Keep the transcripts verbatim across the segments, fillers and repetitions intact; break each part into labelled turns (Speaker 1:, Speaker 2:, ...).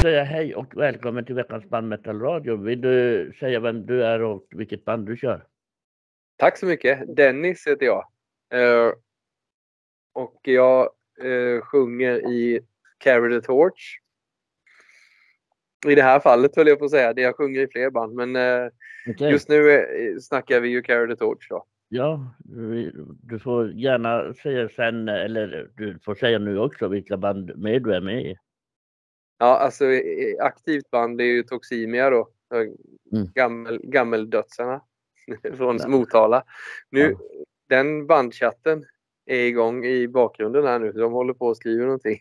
Speaker 1: säga hej och välkommen till veckans bandmetal radio. Vill du säga vem du är och vilket band du kör?
Speaker 2: Tack så mycket. Dennis heter jag. Uh, och jag uh, sjunger i Carry the Torch. I det här fallet höll jag på att säga. Det jag sjunger i fler band. Men uh,
Speaker 1: Okay.
Speaker 2: Just nu uh, snackar vi ju Carry the Torch då.
Speaker 1: Ja, du får gärna säga sen, eller du får säga nu också vilka band med du är med i.
Speaker 2: Ja, alltså aktivt band är ju Toximia då.
Speaker 1: Mm.
Speaker 2: Gammel, gammeldödsarna från ja. Motala. Nu, ja. Den bandchatten är igång i bakgrunden här nu. De håller på att skriva någonting.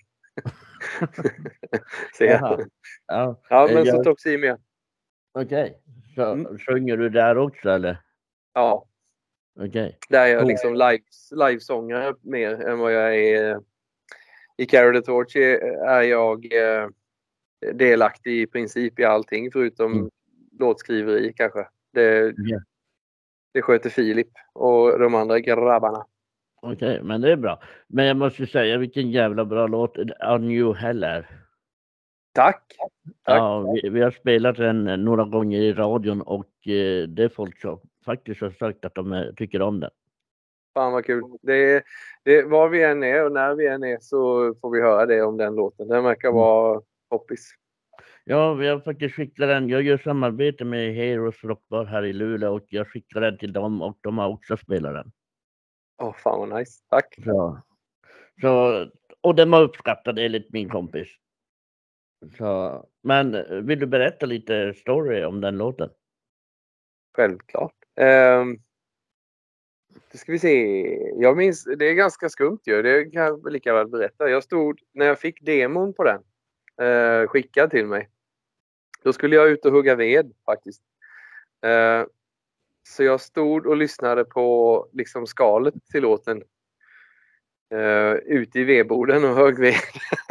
Speaker 1: ja.
Speaker 2: ja, men
Speaker 1: jag...
Speaker 2: så Toximia.
Speaker 1: Okej, okay. Så mm. sjunger du där också eller?
Speaker 2: Ja.
Speaker 1: Okej. Okay.
Speaker 2: Där är jag liksom live, livesångare mer än vad jag är. I Carry the Torch är jag delaktig i princip i allting förutom mm. låtskriveri kanske. Det,
Speaker 1: yeah.
Speaker 2: det sköter Filip och de andra grabbarna.
Speaker 1: Okej, okay, men det är bra. Men jag måste säga vilken jävla bra låt A New Hell är.
Speaker 2: Tack. Tack.
Speaker 1: Ja, vi, vi har spelat den några gånger i radion och eh, det är folk som faktiskt har sagt att de är, tycker om den.
Speaker 2: Fan vad kul. Det, det, var vi än är och när vi än är så får vi höra det om den låten. Den verkar vara hoppis.
Speaker 1: Ja, vi har faktiskt skickat den. Jag gör samarbete med Heroes Rockbar här i Luleå och jag skickar den till dem och de har också spelat den.
Speaker 2: Åh, oh, fan vad nice. Tack.
Speaker 1: Så, så, och den var uppskattad enligt min kompis. Så, men vill du berätta lite story om den låten?
Speaker 2: Självklart. Um, det ska vi se. Jag minns, det är ganska skumt ju. Det kan jag lika väl berätta. Jag stod, när jag fick demon på den uh, skickad till mig. Då skulle jag ut och hugga ved faktiskt. Uh, så jag stod och lyssnade på liksom skalet till låten. Uh, ute i vedboden och högg ved.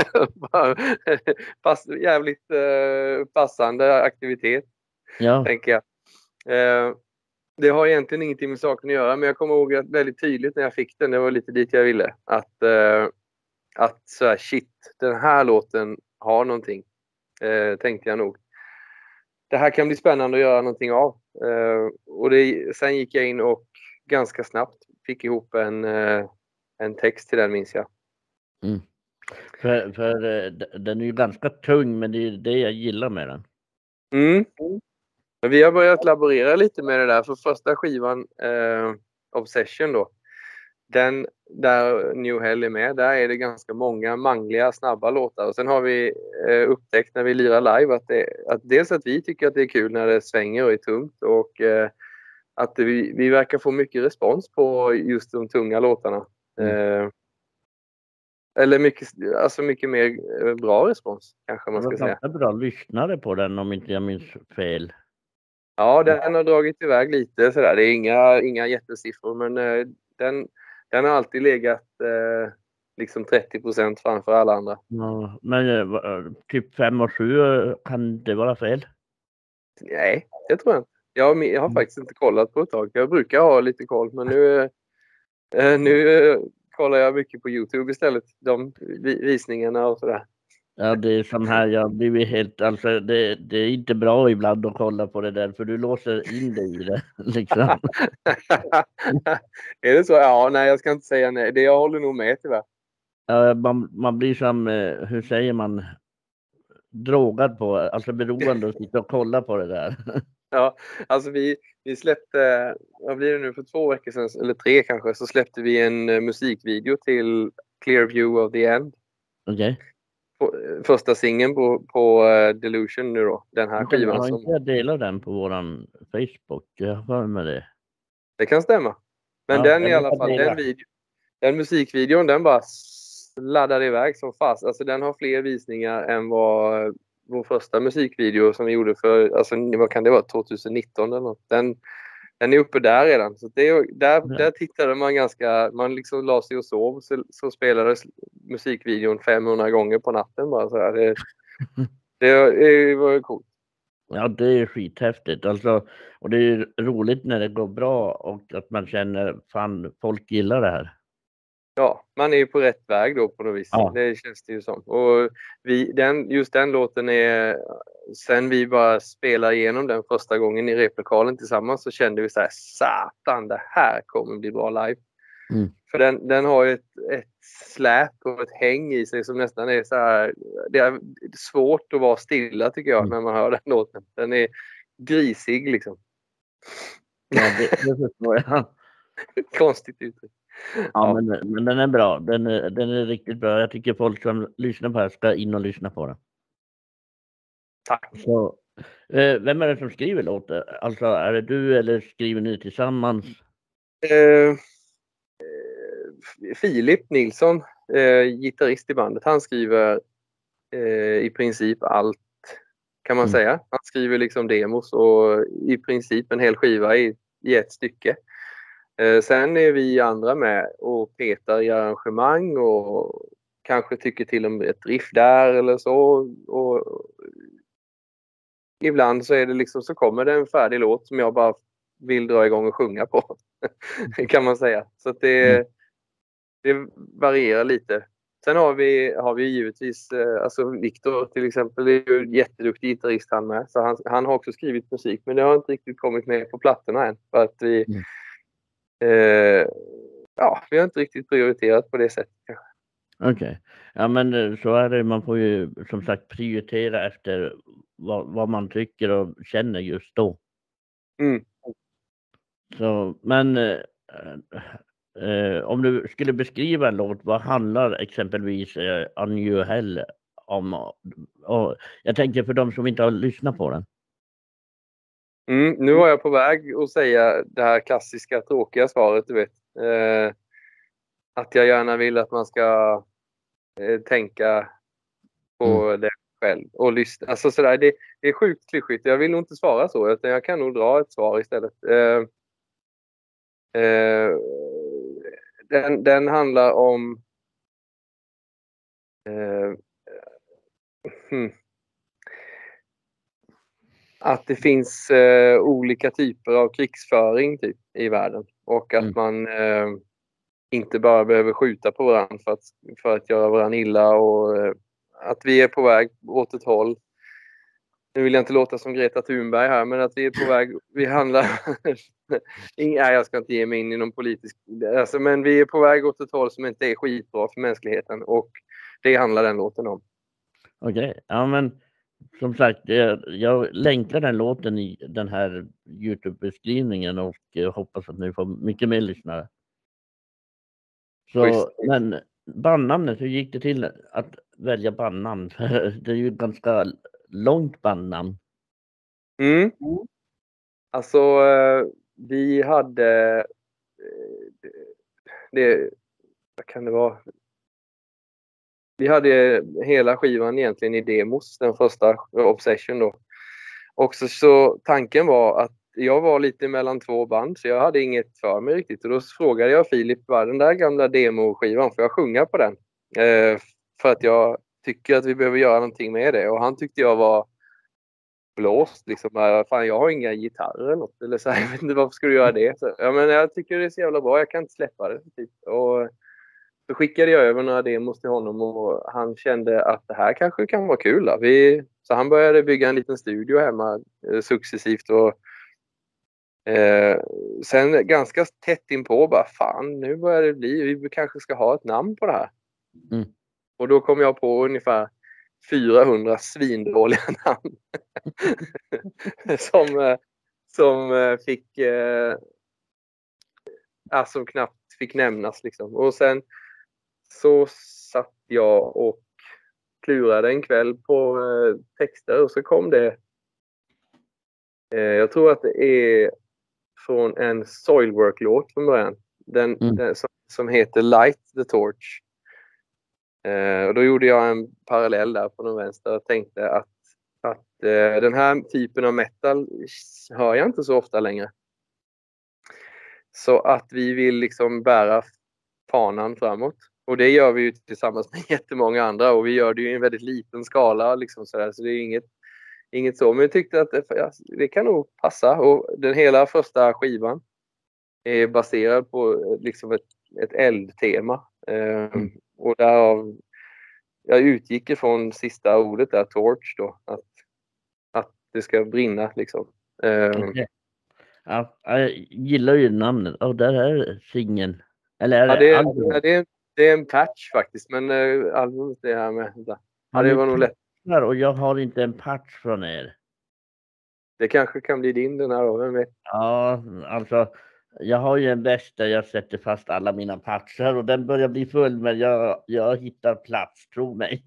Speaker 2: Pass, jävligt uh, passande aktivitet.
Speaker 1: Ja.
Speaker 2: Tänker jag. Uh, det har egentligen ingenting med saken att göra. Men jag kommer ihåg att väldigt tydligt när jag fick den. Det var lite dit jag ville. Att, uh, att så här, shit. Den här låten har någonting. Uh, tänkte jag nog. Det här kan bli spännande att göra någonting av. Uh, och det, sen gick jag in och ganska snabbt fick ihop en... Uh, en text till den minns jag.
Speaker 1: Mm. För, för den är ju ganska tung, men det är det jag gillar med den.
Speaker 2: Mm. Men vi har börjat laborera lite med det där. För första skivan, eh, Obsession då. Den där New Hell är med. Där är det ganska många mangliga, snabba låtar. Och sen har vi eh, upptäckt när vi lirar live att, det, att dels att vi tycker att det är kul när det svänger och är tungt. Och eh, att vi, vi verkar få mycket respons på just de tunga låtarna. Mm. Eh, eller mycket, alltså mycket mer bra respons kanske man ska säga.
Speaker 1: Det var bra lyssnare på den om inte jag minns fel.
Speaker 2: Ja, den har dragit iväg lite sådär. Det är inga, inga jättesiffror men eh, den, den har alltid legat eh, liksom trettio procent framför alla andra.
Speaker 1: Ja, men eh, typ fem och sju kan det vara fel?
Speaker 2: Nej, det tror jag inte. Jag, jag har faktiskt inte kollat på ett tag. Jag brukar ha lite koll men nu, eh, nu eh, kollar jag mycket på YouTube istället. De visningarna och sådär.
Speaker 1: Ja, det är som här, jag blir helt, alltså det, det är inte bra ibland att kolla på det där för du låser in dig i det liksom.
Speaker 2: Är det så? Ja, nej jag ska inte säga nej. Det jag håller nog med tyvärr.
Speaker 1: Ja, man, man blir som, hur säger man, drogad på, alltså beroende att sitta och kolla på det där.
Speaker 2: Ja, alltså vi, vi släppte, vad blir det nu, för två veckor sedan, eller tre kanske, så släppte vi en uh, musikvideo till Clear View of the End.
Speaker 1: Okej.
Speaker 2: Okay. Första singeln på, på uh, Delusion nu då, den här skivan.
Speaker 1: Jag har
Speaker 2: som...
Speaker 1: inte jag delat den på våran Facebook, jag har med det.
Speaker 2: Det kan stämma. Men ja, den i alla fall, den, video, den musikvideon, den bara laddade iväg som fast. Alltså den har fler visningar än vad vår första musikvideo som vi gjorde för, alltså vad kan det vara, tjugonitton eller något. Den, den är uppe där redan. Så det, där, ja. Där tittade man ganska, man liksom la sig och sov så, så spelades musikvideon femhundra gånger på natten bara så här. Det, det, det var ju coolt.
Speaker 1: Ja, det är skithäftigt. Alltså, och det är roligt när det går bra och att man känner fan, folk gillar det här.
Speaker 2: ja, man är ju på rätt väg då på något vis.
Speaker 1: Ja.
Speaker 2: Det känns det ju som. Och vi, den, just den låten är, sen vi bara spelade igenom den första gången i replokalen tillsammans så kände vi så här, satan, det här kommer bli bra live.
Speaker 1: Mm.
Speaker 2: För den, den har ju ett, ett släp och ett häng i sig som nästan är så här, det är svårt att vara stilla tycker jag mm. när man hör den låten. Den är grisig liksom.
Speaker 1: Ja, det, det förstår jag.
Speaker 2: Konstigt uttryck.
Speaker 1: Ja, ja. Men, men den är bra. Den är, den är riktigt bra. Jag tycker folk som lyssnar på det här ska in och lyssna på den.
Speaker 2: Tack.
Speaker 1: Så, eh, vem är det som skriver låten? Alltså, är det du eller skriver ni tillsammans?
Speaker 2: Eh, Filip Nilsson, eh, gitarrist i bandet, han skriver eh, i princip allt kan man mm. säga. Han skriver liksom demos och i princip en hel skiva i, i ett stycke. Eh, sen är vi andra med och petar i arrangemang och kanske tycker till om ett riff där eller så. Och ibland så är det liksom så kommer det en färdig låt som jag bara vill dra igång och sjunga på. kan man säga. Så att det, mm. det varierar lite. Sen har vi, har vi givetvis, alltså Viktor till exempel är ju en jätteduktig gitarrist han med. Så han, han har också skrivit musik men det har inte riktigt kommit med på plattorna än. För att vi, mm. eh, ja, vi har inte riktigt prioriterat på det sättet kanske.
Speaker 1: Okej, okay. Ja men så är det, man får ju som sagt prioritera efter vad, vad man tycker och känner just då.
Speaker 2: Mm.
Speaker 1: Så, men eh, eh, om du skulle beskriva en låt, vad handlar exempelvis eh, A New Hell om? Och jag tänker för de som inte har lyssnat på den.
Speaker 2: Mm, nu var jag på väg att säga det här klassiska tråkiga svaret, du vet. Eh, att jag gärna vill att man ska eh, tänka på mm. det själv och lyssna. Alltså sådär, det, det är sjukt klyschigt. Jag vill nog inte svara så, utan jag kan nog dra ett svar istället. Eh, eh, den, den handlar om eh, hmm, att det finns eh, olika typer av krigsföring typ, i världen. Och att mm. man eh, inte bara behöver skjuta på varandra för att, för att göra varandra illa. Och eh, att vi är på väg åt ett håll. Nu vill jag inte låta som Greta Thunberg här, men att vi är på väg, vi handlar... Nej, jag ska inte ge mig in i någon politisk... Alltså, men vi är på väg åt ett håll som inte är skitbra för mänskligheten. Och det handlar den låten om.
Speaker 1: Okej, okay. Ja men... Som sagt, jag, jag länkar den låten i den här YouTube-beskrivningen och jag hoppas att ni får mycket mer lyssnare. Så, men bandnamnet, hur gick det till att välja bandnamn? Det är ju ett ganska långt bandnamn.
Speaker 2: Mm. Alltså, vi hade... Det, vad kan det vara? Vi hade hela skivan egentligen i demos, den första Obsession då. Och så, så tanken var att jag var lite mellan två band så jag hade inget för mig riktigt. Och då frågade jag Filip, vad den där gamla demoskivan, får jag sjunga på den? Eh, för att jag tycker att vi behöver göra någonting med det. Och han tyckte jag var blåst liksom. Fan, jag har inga gitarrer eller något. Eller så här, jag vet inte, varför ska du göra det? Så, ja, men jag tycker det är så jävla bra, jag kan inte släppa det. Typ. Och så skickade jag över några demos till honom och han kände att det här kanske kan vara kul. Då. Vi, så han började bygga en liten studio hemma eh, successivt. Och, eh, sen ganska tätt inpå bara, fan nu börjar det bli, vi kanske ska ha ett namn på det här. Mm. Och då kom jag på ungefär fyrahundra svindåliga namn. som, eh, som eh, fick, eh, alltså, som knappt fick nämnas liksom. Och sen så satt jag och klurade en kväll på eh, texter och så kom det. Eh, jag tror att det är från en Soilwork-låt från början. Den, mm. den som, som heter Light the Torch. Eh, och då gjorde jag en parallell där på den vänster och tänkte att, att eh, den här typen av metal hör jag inte så ofta längre. Så att vi vill liksom bära fanan framåt. Och det gör vi ju tillsammans med jättemånga andra. Och vi gör det ju i en väldigt liten skala. Liksom sådär. Så det är inget, inget så. Men jag tyckte att det, ja, det kan nog passa. Och den hela första skivan är baserad på liksom ett, ett eldtema. Eh, mm. Och därav, jag utgick ifrån sista ordet där, torch då, att, att det ska brinna liksom. Eh,
Speaker 1: okay. Ja, jag gillar ju namnet. Och oh, där är singeln. Eller är
Speaker 2: ja,
Speaker 1: det,
Speaker 2: det,
Speaker 1: albumet?
Speaker 2: ja, det, är, det är en patch faktiskt, men uh, albumet är här med. Ja, ja, det var nog lätt.
Speaker 1: Och jag har inte en patch från er.
Speaker 2: Det kanske kan bli din den här då, vem vet?
Speaker 1: Ja, alltså jag har ju en väst där jag sätter fast alla mina patcher och den börjar bli full, men jag, jag hittar plats, tro mig.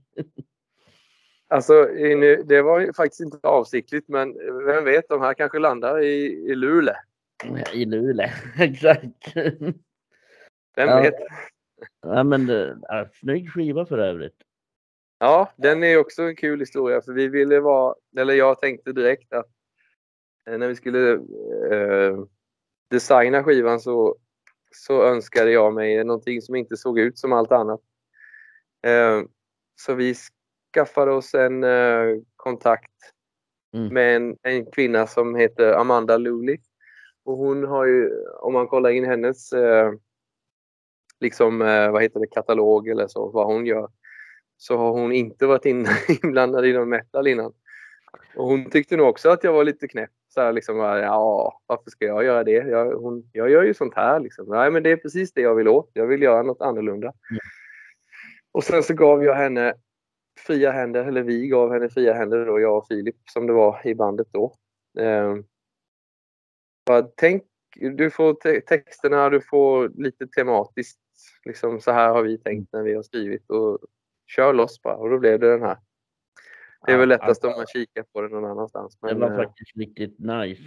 Speaker 2: Alltså, det var ju faktiskt inte avsiktligt, men vem vet, de här kanske landar i, i Luleå.
Speaker 1: I Luleå, exakt.
Speaker 2: Vem
Speaker 1: ja.
Speaker 2: vet?
Speaker 1: Ja, men ja, snygg skiva för övrigt.
Speaker 2: Ja, den är också en kul historia, för vi ville vara, eller jag tänkte direkt att när vi skulle eh, designa skivan så, så önskade jag mig någonting som inte såg ut som allt annat. Eh, så vi skaffade oss en eh, kontakt mm. med en, en kvinna som heter Amanda Lully. Och hon har ju, om man kollar in hennes eh, liksom, eh, vad heter det, katalog eller så, vad hon gör, så har hon inte varit in, inblandad i någon metal innan. Och hon tyckte nog också att jag var lite knäpp. Så här liksom, ja, varför ska jag göra det? Jag, hon, jag gör ju sånt här liksom. Nej, men det är precis det jag vill åt. Jag vill göra något annorlunda. Mm. Och sen så gav jag henne fria händer, eller vi gav henne fria händer då, jag och Filip, som det var i bandet då. Eh, tänk, du får te- texterna, du får lite tematiskt, liksom så här har vi tänkt när vi har skrivit, och kör loss bara, och då blev det den här. Det är väl lättast om man kikar på den någon annanstans. Men,
Speaker 1: det var faktiskt riktigt nice.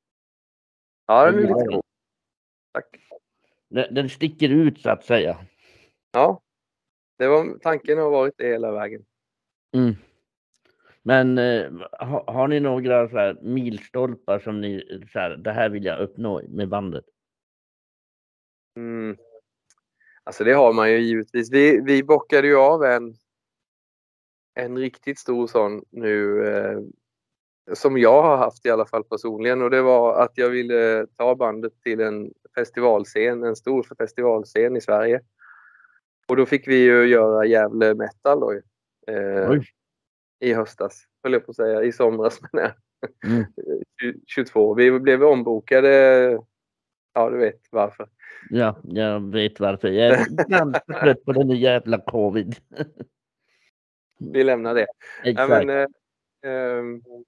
Speaker 2: Ja, den är lite cool. Tack.
Speaker 1: Den, den sticker ut så att säga.
Speaker 2: Ja, det var, tanken har varit det hela vägen.
Speaker 1: Mm. Men eh, har, har ni några så här milstolpar som ni, så här, det här vill jag uppnå med bandet?
Speaker 2: Mm. Alltså det har man ju givetvis. Vi, vi bockade ju av en en riktigt stor sån nu eh, som jag har haft i alla fall personligen, och det var att jag ville ta bandet till en festivalscen, en stor festivalscen i Sverige. Och då fick vi ju göra Gävle Metal då, eh, i höstas, höll jag på att säga, i somras men mm. tjugotvå. Vi blev ombokade, ja du vet varför.
Speaker 1: Ja, jag vet varför. Jag är ganska trött på den jävla covid.
Speaker 2: Vi lämnar det.
Speaker 1: Exakt.
Speaker 2: Ja, men, eh, eh,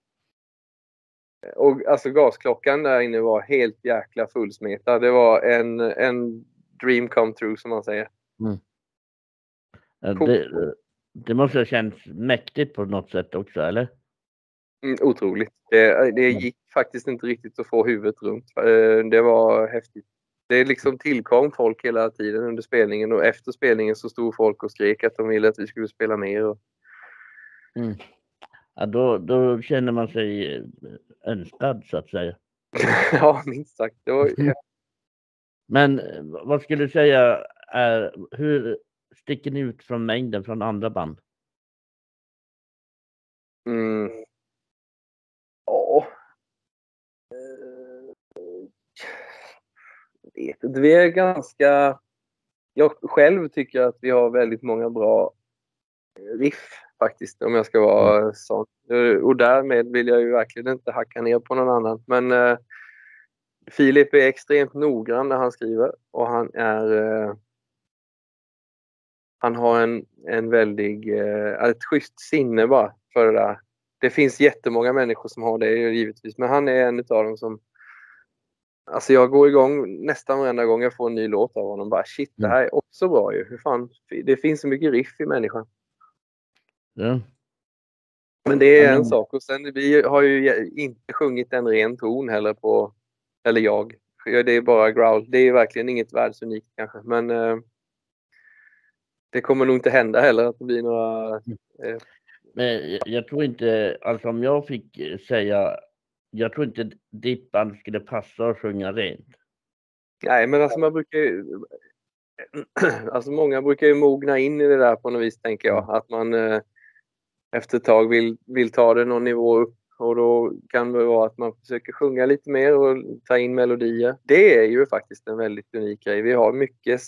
Speaker 2: och alltså gasklockan där inne var helt jäkla fullsmetad. Det var en, en dream come true, som man säger.
Speaker 1: Mm. Ja, det, det måste ha känts mäktigt på något sätt också, eller?
Speaker 2: Mm, otroligt. Det, det gick mm. faktiskt inte riktigt att få huvudet runt. Det var häftigt. Det liksom tillkom folk hela tiden under spelningen, och efter spelningen så stod folk och skrek att de ville att vi skulle spela mer. Och...
Speaker 1: Mm. Ja, då, då känner man sig önskad så att säga.
Speaker 2: Ja, minst sagt. Det var...
Speaker 1: Men vad skulle du säga är, hur sticker ni ut från mängden från andra band?
Speaker 2: Mm. Ja. Vet inte. Vi är ganska... Jag själv tycker att vi har väldigt många bra riff faktiskt, om jag ska vara mm. sån. Och därmed vill jag ju verkligen inte hacka ner på någon annan. Men uh, Filip är extremt noggrann när han skriver, och han är uh, han har en, en väldig uh, ett schysst sinne bara för det där. Det finns jättemånga människor som har det givetvis, men han är en av dem som, alltså jag går igång nästan varenda gång jag får en ny låt av honom. Bara shit, det här är också bra ju. Hur fan, det finns så mycket riff i människan.
Speaker 1: Ja.
Speaker 2: Men det är en mm. sak. Och sen, vi har ju inte sjungit en ren ton heller på, eller jag. Det är bara growl. Det är verkligen inget världsunikt kanske. Men eh, det kommer nog inte hända heller att det blir några... Eh.
Speaker 1: Men jag, jag tror inte, alltså om jag fick säga, jag tror inte ditt band skulle passa att sjunga rent.
Speaker 2: Nej, men alltså man brukar ju, alltså många brukar ju mogna in i det där på något vis, tänker jag. Att man eh, efter ett tag vill, vill ta det någon nivå upp, och då kan det vara att man försöker sjunga lite mer och ta in melodier. Det är ju faktiskt en väldigt unik grej. Vi har mycket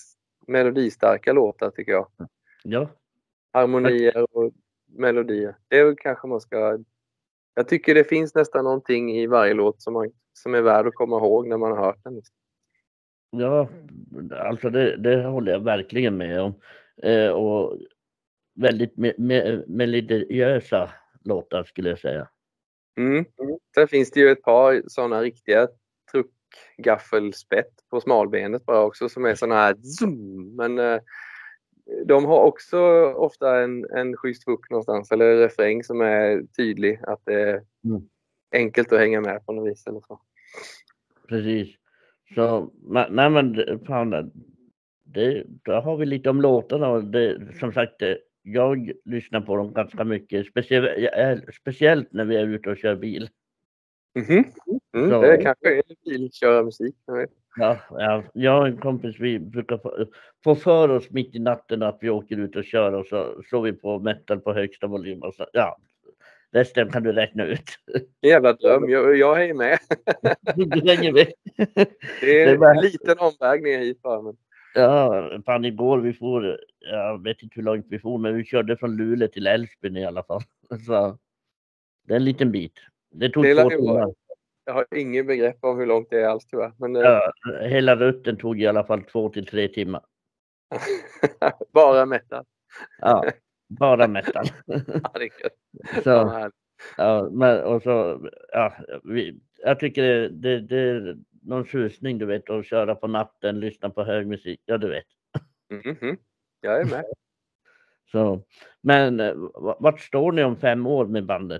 Speaker 2: melodistarka låtar tycker jag.
Speaker 1: Ja.
Speaker 2: Harmonier och melodier. Det är väl kanske man ska... Jag tycker det finns nästan någonting i varje låt som, man, som är värd att komma ihåg när man har hört den.
Speaker 1: Ja, alltså det, det håller jag verkligen med om. Eh, och väldigt me, me, melodiösa låtar skulle jag säga.
Speaker 2: Mm. Sen finns det ju ett par sådana riktiga truckgaffelspett på smalbenet bara också som är sådana här zoom. Men eh, de har också ofta en, en schysst hook någonstans eller refräng som är tydlig att det är mm. enkelt att hänga med på något vis eller så.
Speaker 1: Precis. Så, nej men fan, det, då har vi lite om låtarna och det, som sagt, jag lyssnar på dem ganska mycket, speciellt, speciellt när vi är ute och kör bil.
Speaker 2: Mm-hmm. Mm, så, det kanske är bilkörmusik.
Speaker 1: Ja, ja, jag och en kompis, vi brukar få, få för oss mitt i natten att vi åker ut och kör och så slår vi på metal på högsta volym och så, ja. Resten kan du räkna ut.
Speaker 2: Jävla dröm, jag, jag är med.
Speaker 1: Du hänger med.
Speaker 2: Det är en bara... liten omväg ner hit för mig.
Speaker 1: Ja, fan igår vi får, jag vet inte hur långt vi får, men vi körde från Luleå till Älvsbyn i alla fall. Så det är en liten bit. Det tog det två timmar.
Speaker 2: Jag har ingen begrepp om hur långt det är alls tyvärr. Men,
Speaker 1: ja, hela rutten tog i alla fall två till tre timmar.
Speaker 2: Bara metal.
Speaker 1: Ja, bara metal.
Speaker 2: Ja, det är gött.
Speaker 1: Så, ja, men, och så, ja, vi, jag tycker det, det, det är någon tjusning, du vet, att köra på natten, lyssna på hög musik, ja du vet.
Speaker 2: Mm-hmm. Jag är med.
Speaker 1: Så, men vart står ni om fem år med bandet?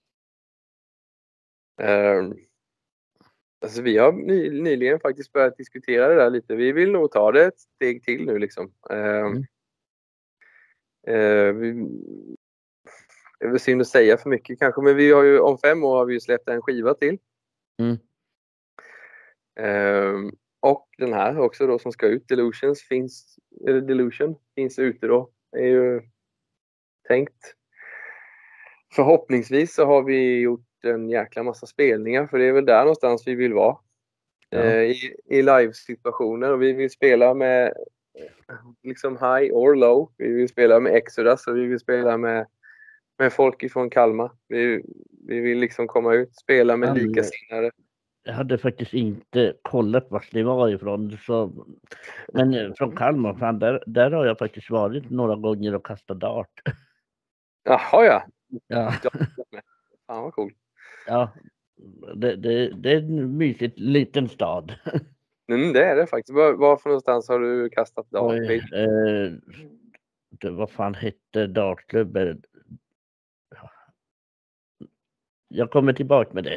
Speaker 2: Um, alltså vi har ny, nyligen faktiskt börjat diskutera det där lite. Vi vill nog ta det ett steg till nu liksom. Um, mm. uh, vi, det är väl synd att säga för mycket kanske, men vi har ju om fem år har vi släppt en skiva till.
Speaker 1: Mm.
Speaker 2: Um, och den här också då som ska ut, Delusions finns, eller Delusion finns ute då. Det är ju tänkt. Förhoppningsvis så har vi gjort en jäkla massa spelningar, för det är väl där någonstans vi vill vara. Ja. Uh, I, i live-situationer, och vi vill spela med liksom high or low. Vi vill spela med Exodus och vi vill spela med med folk ifrån Kalmar. Vi, vi vill liksom komma ut, spela med mm. likasinnade.
Speaker 1: Jag hade faktiskt inte kollat vart ni var ifrån. Så... Men från Kalmar, fan, där, där har jag faktiskt varit några gånger och kastat dart.
Speaker 2: Jaha ja.
Speaker 1: Ja.
Speaker 2: Fan vad coolt.
Speaker 1: Ja, det, det, det är en mysigt liten stad.
Speaker 2: Mm, det är det faktiskt. Var, varför någonstans har du kastat dart?
Speaker 1: Oj, eh, det, vad fan hette dartklubben? Jag kommer tillbaka med det.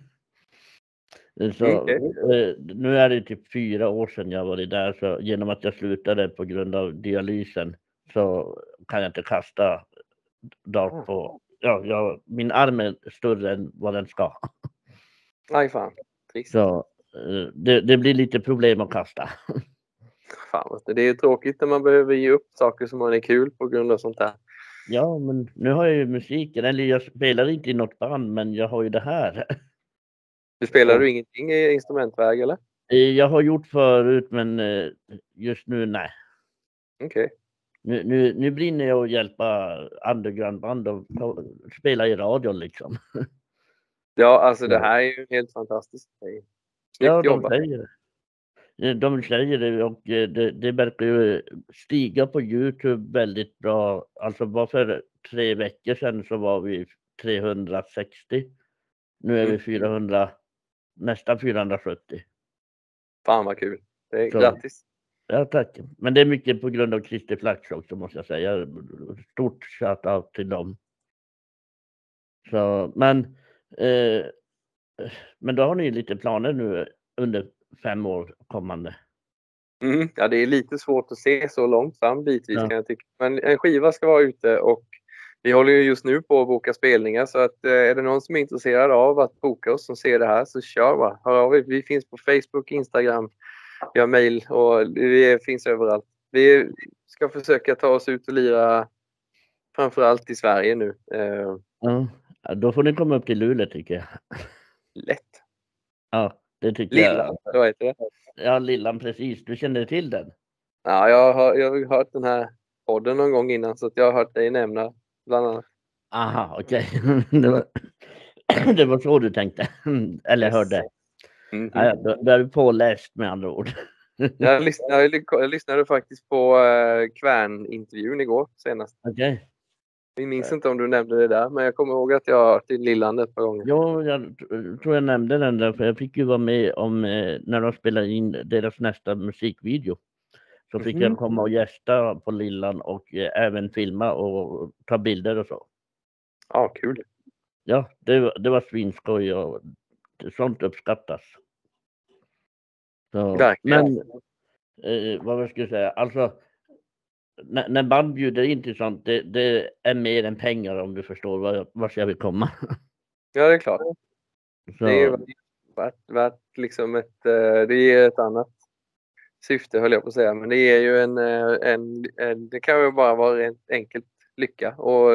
Speaker 1: Så, okay. eh, nu är det typ fyra år sedan jag var där, så genom att jag slutade på grund av dialysen så kan jag inte kasta dart på. Ja, jag, min arm är större än vad den ska.
Speaker 2: Nej fan. Trist.
Speaker 1: Så eh, det, det blir lite problem att kasta.
Speaker 2: Fan, det är tråkigt när man behöver ge upp saker som man är kul på grund av sånt här.
Speaker 1: Ja, men nu har jag ju musiken, eller jag spelar inte i något band, men jag har ju det här.
Speaker 2: Du spelar ja. Du ingenting i instrumentväg eller?
Speaker 1: Jag har gjort förut, men just nu nej.
Speaker 2: Okej. Okay.
Speaker 1: Nu, nu, nu brinner jag att hjälpa undergroundband och spela i radio liksom.
Speaker 2: Ja, alltså det här är ju helt fantastiskt.
Speaker 1: Ja, de säger det. De säger det och det, det verkar ju stiga på YouTube väldigt bra. Alltså bara för tre veckor sedan så var vi trehundrasextio. Nu är mm. vi fyrahundra, nästan fyrahundrasjuttio.
Speaker 2: Fan vad kul. Det är så, grattis.
Speaker 1: Ja, tack. Men det är mycket på grund av Christer Flax också måste jag säga. Stort shout-out till dem. Så, men, eh, men då har ni lite planer nu under fem år kommande.
Speaker 2: Mm, ja, det är lite svårt att se så långt fram bitvis ja. Kan jag tycka. Men en skiva ska vara ute och vi håller ju just nu på att boka spelningar, så att eh, är det någon som är intresserad av att boka oss som ser det här så kör bara. Hör av er. Vi finns på Facebook, Instagram, vi har mail och vi finns överallt. Vi ska försöka ta oss ut och lira framförallt i Sverige nu. Eh,
Speaker 1: ja, då får ni komma upp till Luleå tycker jag.
Speaker 2: Lätt.
Speaker 1: Ja, det tycker
Speaker 2: Lillan,
Speaker 1: jag.
Speaker 2: Då heter det.
Speaker 1: Ja, Lillan, precis. Du känner till den?
Speaker 2: Ja, jag har, jag har hört den här podden någon gång innan så att jag har hört dig nämna bland annat.
Speaker 1: Aha, okej. Det var, det var så du tänkte. Eller
Speaker 2: Yes.
Speaker 1: hörde.
Speaker 2: Mhm.
Speaker 1: Ja, då, då är vi påläst med andra ord.
Speaker 2: Jag lyssnade, jag lyck- jag lyssnade faktiskt på uh, Kvärn-intervjun igår senast.
Speaker 1: Okej.
Speaker 2: Jag minns inte om du nämnde det där, men jag kommer ihåg att jag har hört i Lilland ett par gånger.
Speaker 1: Jo, jag t- tror jag nämnde den där, för jag fick ju vara med om eh, när de spelade in deras nästa musikvideo. Så fick
Speaker 2: Mhm.
Speaker 1: jag komma och gästa på Lillan och eh, även filma och ta bilder och så.
Speaker 2: Ja, kul.
Speaker 1: Ja, det, var- det var svinskoj och det- sånt uppskattas. Så,
Speaker 2: Verkligen.
Speaker 1: men eh, vad jag skulle säga, alltså när, när band bjuder in till sånt, det, det är mer än pengar om du förstår vad jag, vart jag vill komma.
Speaker 2: Ja, det är klart.
Speaker 1: Så,
Speaker 2: Det är värt, värt liksom ett, eh, det är ett annat syfte höll jag på att säga. Men det är ju en, eh, en, en det kan ju bara vara rent enkelt lycka och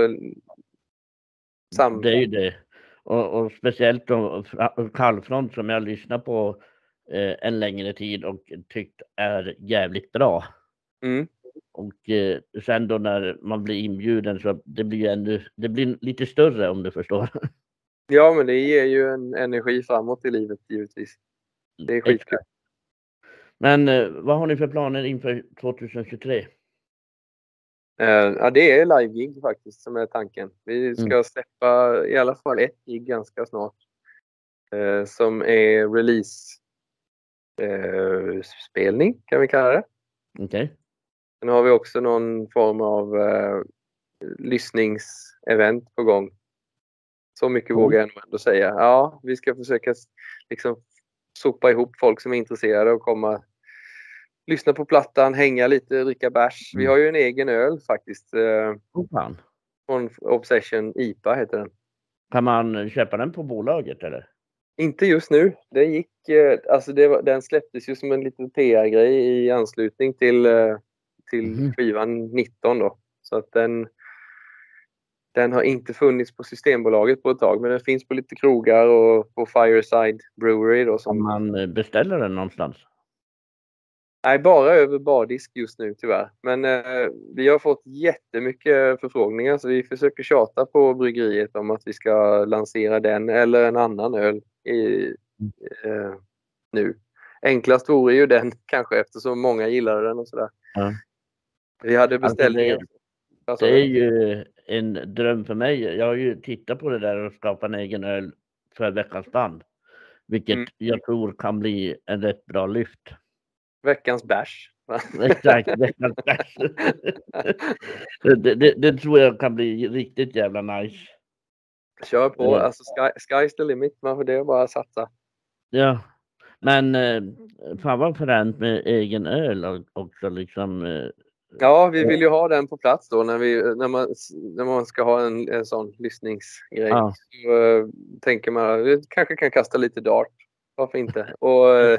Speaker 2: sam...
Speaker 1: det är ju det. Och, och speciellt då Fra- Kallfront som jag lyssnar på eh, en längre tid och tyckt är jävligt bra.
Speaker 2: Mm.
Speaker 1: Och eh, sen då när man blir inbjuden så det blir ju ännu, det blir lite större om du förstår.
Speaker 2: Ja, men det ger ju en energi framåt i livet givetvis. Det är skitkul.
Speaker 1: Exakt. Men eh, vad har ni för planer inför tjugohundratjugotre?
Speaker 2: Eh, ja, det är live-gig faktiskt som är tanken. Vi ska
Speaker 1: Mm.
Speaker 2: släppa i alla fall ett gig ganska snart. Eh, som är release eh, spelning kan vi kalla det.
Speaker 1: Okej.
Speaker 2: Sen har vi också någon form av eh, lyssningsevent på gång. Så mycket
Speaker 1: Cool.
Speaker 2: vågar jag nog ändå säga. Ja, vi ska försöka liksom sopa ihop folk som är intresserade och komma lyssna på plattan, hänga lite, dricka bärs. Vi
Speaker 1: Mm.
Speaker 2: har ju en egen öl faktiskt. Eh,
Speaker 1: Oh, fan.
Speaker 2: från Obsession I P A heter den.
Speaker 1: Kan man köpa den på bolaget eller?
Speaker 2: Inte just nu. Det gick, eh, alltså det var, den släpptes ju som en liten P R-grej i anslutning till, eh, till
Speaker 1: Mhm.
Speaker 2: skivan nitton då. Så att den, den har inte funnits på Systembolaget på ett tag, men den finns på lite krogar och på Fireside Brewery då.
Speaker 1: Kan
Speaker 2: Som,
Speaker 1: man eh, beställa den någonstans?
Speaker 2: nej, bara över bardisk just nu tyvärr. Men eh, vi har fått jättemycket förfrågningar så vi försöker tjata på bryggeriet om att vi ska lansera den eller en annan öl i, eh, nu. Enklast vore ju den kanske eftersom många gillar den och sådär.
Speaker 1: Ja.
Speaker 2: Vi hade
Speaker 1: Alltså
Speaker 2: beställningar.
Speaker 1: det,
Speaker 2: Vad sa
Speaker 1: det
Speaker 2: du?
Speaker 1: är ju en dröm för mig. Jag har ju tittat på det där och skapat en egen öl för veckans band. Vilket
Speaker 2: Mm.
Speaker 1: jag tror kan bli en rätt bra lyft.
Speaker 2: Veckans bärs.
Speaker 1: Exakt, veckans bärs. det, det, det tror jag kan bli riktigt jävla nice.
Speaker 2: Kör på.
Speaker 1: Eh.
Speaker 2: Alltså sky, sky's the limit. Man får det bara satsa.
Speaker 1: Ja, men eh, fan vad fränt med egen öl och- också liksom. Eh,
Speaker 2: Ja, vi vill ju ha den på plats då när, vi, när, man, när man ska ha en, en sån lyssningsgrej.
Speaker 1: Ja.
Speaker 2: Så uh, tänker man vi kanske kan kasta lite dart. Varför inte? Och uh,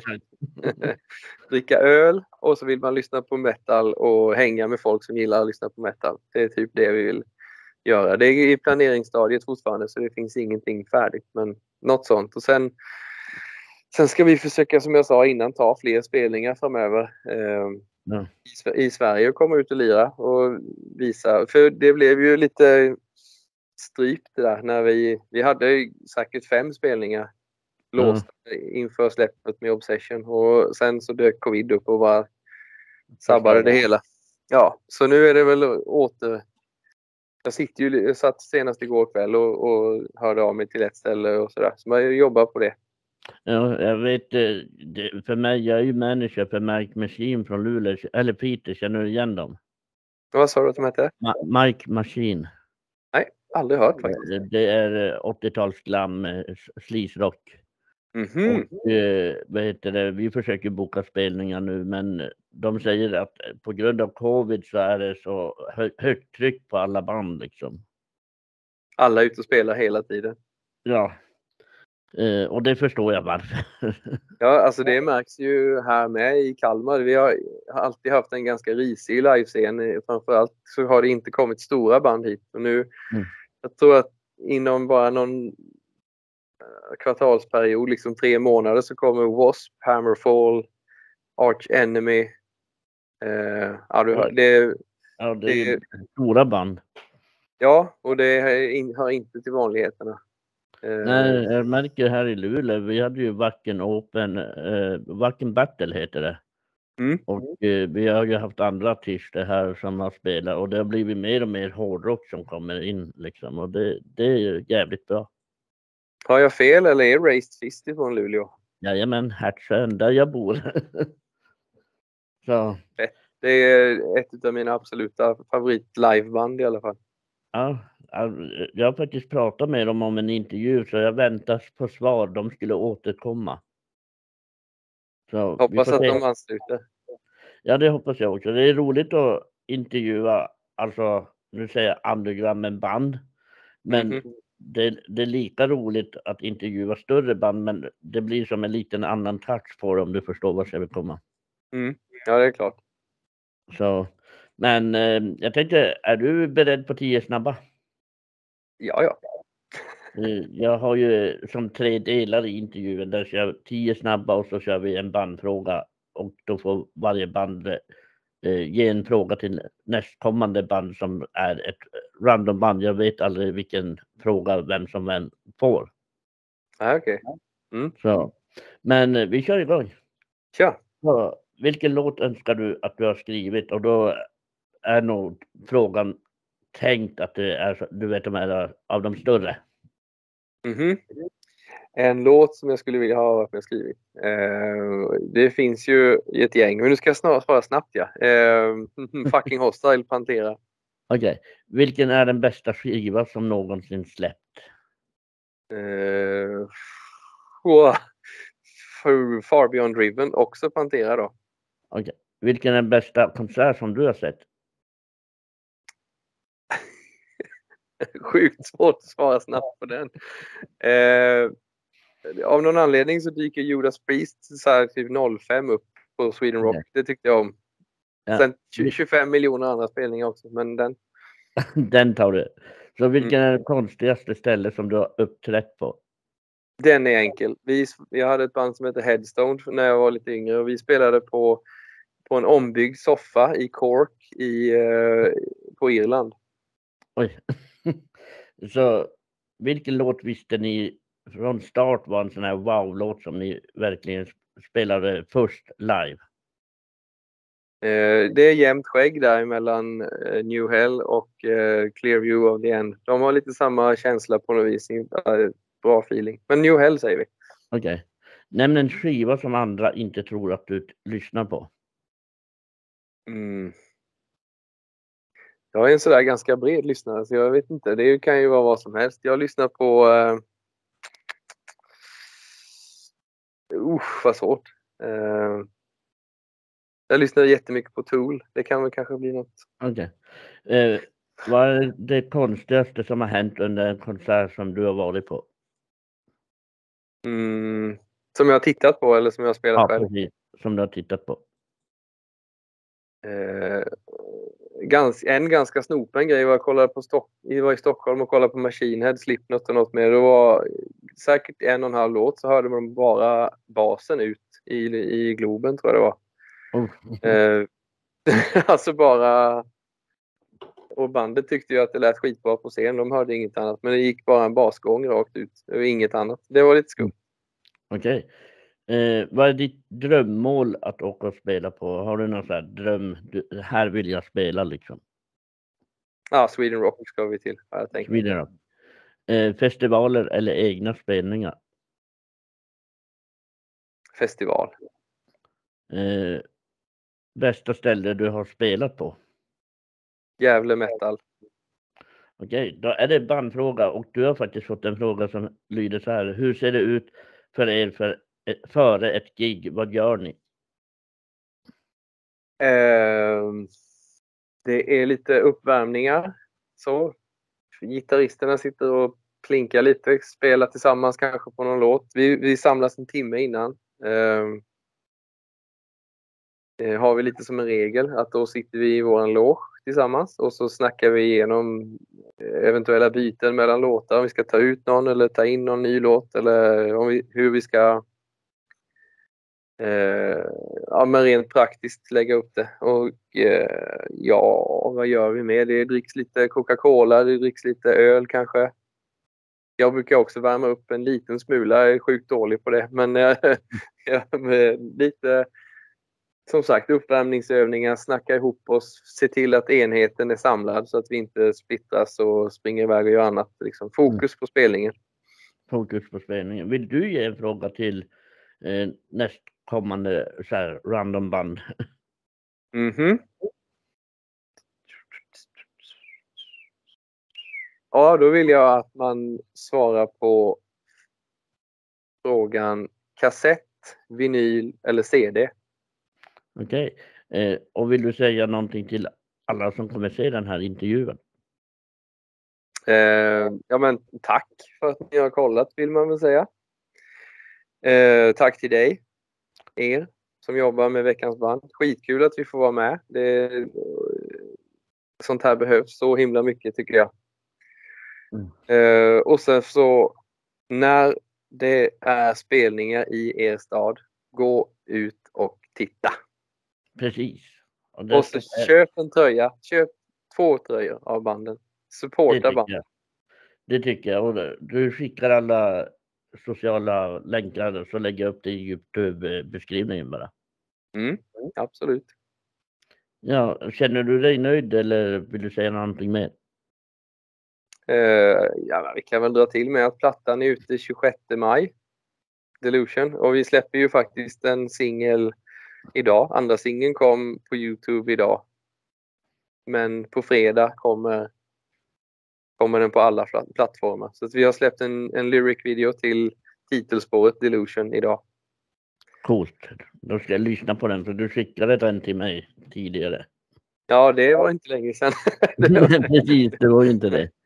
Speaker 2: dricka öl och så vill man lyssna på metal och hänga med folk som gillar att lyssna på metal. Det är typ det vi vill göra. Det är i planeringsstadiet fortfarande så det finns ingenting färdigt. Men något sånt. Och sen, sen ska vi försöka som jag sa innan ta fler spelningar framöver. Uh,
Speaker 1: ja.
Speaker 2: i Sverige och komma ut och lira och visa. För det blev ju lite strypt det där när vi, vi hade säkert fem spelningar låsta inför släppet med Obsession och sen så dök covid upp och bara sabbade det hela. Ja, så nu är det väl åter... Jag sitter ju, jag satt senast igår kväll och, och hörde av mig till ett ställe och sådär. Så man jobbar på det.
Speaker 1: Ja, jag vet, eh, det, för mig, jag är ju manager för Mike Machine från Luleå, eller Peter, känner du igen dem?
Speaker 2: Vad sa du att de hette?
Speaker 1: Ma- Mike Machine.
Speaker 2: Nej, aldrig hört faktiskt.
Speaker 1: Det, det är eh, åttio-tals glam eh, sleaze-rock.
Speaker 2: Mhm.
Speaker 1: Och eh, vad heter det, vi försöker boka spelningar nu, men de säger att på grund av covid så är det så hö högt tryck på alla band liksom.
Speaker 2: Alla är ute och spelar hela tiden.
Speaker 1: Ja, eh, och det förstår jag varför.
Speaker 2: Ja, alltså det märks ju här med i Kalmar. Vi har alltid haft en ganska risig livescen. Framförallt så har det inte kommit stora band hit. Och nu,
Speaker 1: Mm.
Speaker 2: jag tror att inom bara någon kvartalsperiod, liksom tre månader, så kommer W A S P, Hammerfall, Arch Enemy, Eh, ja, du hör, det,
Speaker 1: ja, det är det, stora band.
Speaker 2: Ja, och det hör inte till vanligheterna.
Speaker 1: Nej, jag märker här i Luleå, vi hade ju Wacken Open, eh, Wacken Battle heter det.
Speaker 2: Mm.
Speaker 1: Och eh, vi har ju haft andra artister här som har spelat och det har blivit mer och mer hårdrock som kommer in liksom och det, det är ju jävligt bra.
Speaker 2: Har jag fel eller är Raised Fist ifrån Luleå?
Speaker 1: Jajamän, Hertsön, där jag bor. Så.
Speaker 2: Det är ett av mina absoluta favorit liveband i alla fall.
Speaker 1: Ja, jag har faktiskt pratat med dem om en intervju så jag väntar på svar. De skulle återkomma. Så
Speaker 2: hoppas att
Speaker 1: se.
Speaker 2: de ansluter.
Speaker 1: Ja, det hoppas jag också. Det är roligt att intervjua, alltså nu säger jag underground med band. Men mm-hmm. det, det är lika roligt att intervjua större band, men det blir som en liten annan touch på det om du förstår vad jag vill komma.
Speaker 2: Mm. Ja, det är klart.
Speaker 1: Så, men eh, jag tänkte, är du beredd på tio snabba?
Speaker 2: Ja, ja.
Speaker 1: Jag har ju som tre delar i intervjun där kör jag tio snabba och så kör vi en bandfråga och då får varje band eh, ge en fråga till nästkommande band som är ett random band. Jag vet aldrig vilken fråga vem som vem får.
Speaker 2: Ah, okej. Okay. Mm.
Speaker 1: Så, men eh, vi kör igång.
Speaker 2: Kör.
Speaker 1: Så, vilken låt önskar du att du har skrivit? Och då är nog frågan tänkt att det är, du vet, de är av de större.
Speaker 2: Mhm. En låt som jag skulle vilja ha att jag skrivit. Eh, det finns ju i ett gäng. Men nu ska jag snart svara snabbt, ja. Eh, fucking Hostile, Pantera.
Speaker 1: Okej. Okay. Vilken är den bästa skiva som någonsin släppt?
Speaker 2: Eh, oh, Far Beyond Driven, också Pantera då.
Speaker 1: Okej. Okay. Vilken är den bästa konsert som du har sett?
Speaker 2: Sjukt svårt att svara snabbt på den. Eh, av någon anledning så dyker Judas Priest så här typ noll fem upp på Sweden Rock. Okay. Det tyckte jag om. Ja. Sen tjugofem miljoner andra spelningar också, men den.
Speaker 1: Den tar du. Så vilken mm. är det konstigaste ställe som du har uppträtt på?
Speaker 2: Den är enkel. Vi, jag hade ett band som heter Headstone när jag var lite yngre och vi spelade på, på en ombyggd soffa i Cork i, eh, på Irland.
Speaker 1: Oj. Så vilken låt visste ni från start var en sån här wow-låt som ni verkligen spelade först live?
Speaker 2: Eh, det är jämnt skägg där mellan eh, New Hell och eh, Clearview of the End. De har lite samma känsla på något vis. Eh, bra feeling. Men New Hell säger vi.
Speaker 1: Okej. Okay. Nämn en skiva som andra inte tror att du lyssnar på.
Speaker 2: Mm. Jag är en sådär ganska bred lyssnare så jag vet inte. Det kan ju vara vad som helst. Jag lyssnar på... Uh, uh, vad svårt. Uh, jag lyssnar jättemycket på Tool. Det kan väl kanske bli något.
Speaker 1: Okej. Okay. Uh, vad är det konstigaste som har hänt under en konsert som du har varit på?
Speaker 2: Mm, som jag har tittat på eller som jag har spelat
Speaker 1: ja,
Speaker 2: själv?
Speaker 1: Precis. Som du har tittat på.
Speaker 2: Uh, Gans, en ganska snopen grej var att kolla på Stock, vi var i Stockholm och kollade på Machine Head, Slipknot och något mer. Det var säkert en och en halv låt så hörde man bara basen ut i, i Globen tror jag det var. Oh. Eh, alltså bara... Och bandet tyckte ju att det lät skitbra på scen. De hörde inget annat. Men det gick bara en basgång rakt ut. Det var inget annat. Det var lite skumt.
Speaker 1: Okej. Okay. Eh, vad är ditt drömmål att åka och spela på? Har du någon sån här dröm? Du, här vill jag spela liksom.
Speaker 2: Ja, Sweden Rock ska vi till. Jag tänkte.
Speaker 1: Sweden Rock. Eh, festivaler eller egna spelningar?
Speaker 2: Festival.
Speaker 1: Eh, bästa ställe du har spelat på?
Speaker 2: Gävle Metal.
Speaker 1: Okej, okay, då är det bandfråga och du har faktiskt fått en fråga som lyder så här. Hur ser det ut för er för, före ett gig? Vad gör ni?
Speaker 2: Eh, det är lite uppvärmningar. Så gitarristerna sitter och klinkar lite, spelar tillsammans kanske på någon låt. Vi, vi samlas en timme innan. Eh, eh, har vi lite som en regel att då sitter vi i våran loge tillsammans och så snackar vi igenom eventuella byten mellan låtar. Om vi ska ta ut någon eller ta in någon ny låt eller om vi, hur vi ska eh, ja, men rent praktiskt lägga upp det. Och eh, ja, vad gör vi med? Det dricks lite Coca-Cola, det dricks lite öl kanske. Jag brukar också värma upp en liten smula, jag är sjukt dålig på det. Men eh, ja, lite, som sagt, uppvärmningsövningar, snacka ihop oss, se till att enheten är samlad så att vi inte splittras och springer iväg och gör annat. Liksom, fokus på spelningen.
Speaker 1: Fokus på spelningen. Vill du ge en fråga till eh, nästkommande så här, random band?
Speaker 2: Mhm. Ja, då vill jag att man svarar på frågan kassett, vinyl eller C D.
Speaker 1: Okej. Eh, och vill du säga någonting till alla som kommer se den här intervjun?
Speaker 2: Eh, ja, men tack för att ni har kollat, vill man väl säga. Eh, tack till dig, er som jobbar med Veckans band. Skitkul att vi får vara med. Det, sånt här behövs så himla mycket, tycker jag. Mm. Eh, och sen så, när det är spelningar i er stad, gå ut och titta.
Speaker 1: Precis.
Speaker 2: Och, och så är... köp en tröja. Köp två tröjor av banden. Supporta banden.
Speaker 1: Det tycker jag. Och du skickar alla sociala länkar så lägger jag upp det i YouTube-beskrivningen bara.
Speaker 2: Mm, absolut.
Speaker 1: Ja, känner du dig nöjd eller vill du säga någonting mer?
Speaker 2: Uh, ja, vi kan väl dra till med att plattan är ute tjugosjätte maj. Delusion. Och vi släpper ju faktiskt en singel idag. Andra singeln kom på YouTube idag. Men på fredag kommer, kommer den på alla plattformar. Så att vi har släppt en, en lyric-video till titelspåret Delusion idag.
Speaker 1: Coolt. Då ska jag lyssna på den, för du skickade den till mig tidigare.
Speaker 2: Ja, det var inte länge sedan.
Speaker 1: Precis, det var ju inte det.